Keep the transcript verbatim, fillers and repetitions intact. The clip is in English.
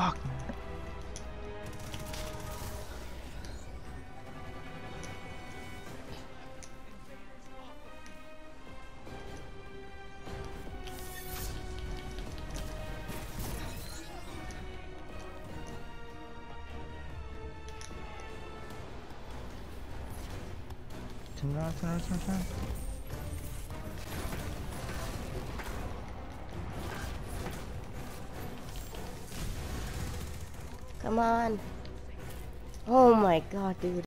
Fuck. Turn around, turn around, turn around. Come on. Oh my god, dude.